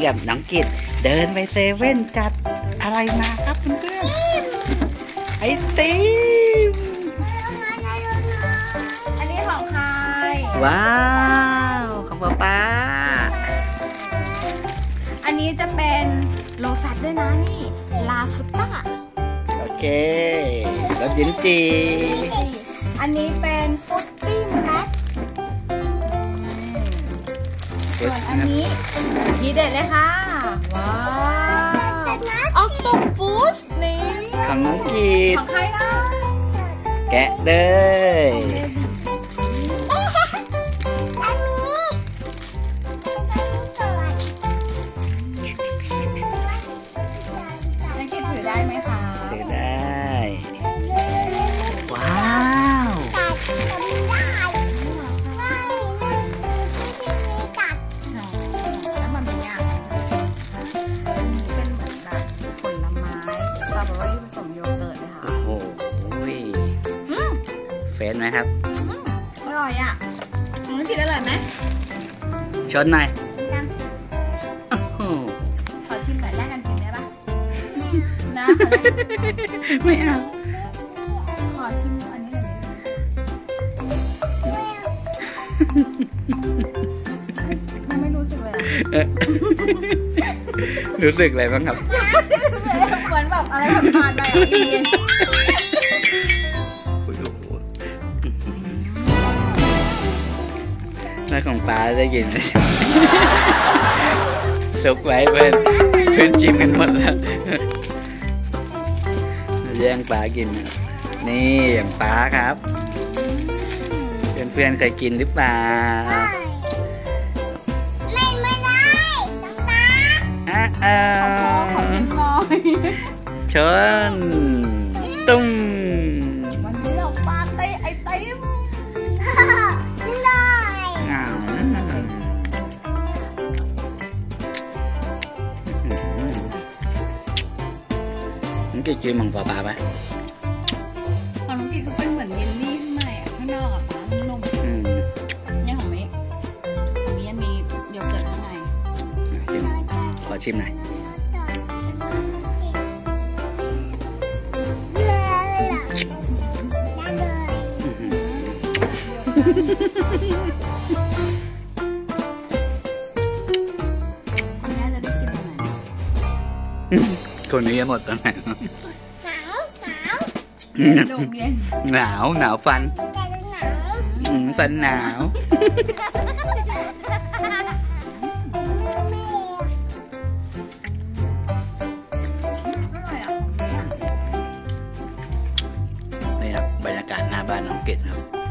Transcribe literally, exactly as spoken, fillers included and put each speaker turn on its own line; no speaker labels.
กับน้องกิตเดินไปเซเว่นจัดอะไรมาครับเพื่อนๆไอติม
อันนี้ของใคร
ว้าวของป๊าป๊า
อันนี้จะเป็นโลแฟตด้วยนะนี่ลาฟุต้า
โอเครสยิ้มจี
อันนี้เป็นฟุตตี้แม็กซ์ส่วนอันนี้ทีเด็ดเลยค่ะว้าวออกโตปัสนี่
ของน้องกีด
ของใครนะ
แกะเลย
นักกีดถือได้ไหมคะ
ถือได้ว้าวเฟนไหมครับ
อร่อยอ่ะมันกินอร่อยไหม
ชนหน่อย
ขอชิมหน่อยแรกกันชิมได้ปะนะ
ไม่เอา
ขอชิมอันนี้หน่อยยังไม่รู้สึกเลยอ่ะ
รู้สึกอะไรบ้างครับ
เหมือนแบบอะไรผ่านๆไปอ่ะ
น้าของป้าได้กินไหมซุกไว้เพื่อนเพื่อนจิ้มกันหมดแล้วแย่งป้ากินนี่อย่างป้าครับเพื่อนเพื่อนเคยกินหรือเปล่า
ไม่ไม่ได้ต้องตา
อ่ะอ่ะ
ขอกินหน่อย
ชนตุ้ม
วันนี้เราปาร์ตี้ไอติม
น้องกินกินมังปลาปลาไหม
ของน้องกินก็เป็นเหมือนเยลลี่ข้างในอ่ะข้างนอกอ่ะนุ่มๆนี่ของมิของมิมีโยเกิร์ตข้างใน
ขอชิมหน่อยคนนี้จะหมดตอนไหนหนาวหนาวหนาวหนาวฟันฟันหนาวนี่ครับบรรยากาศหน้าบ้านน้องเกดครับ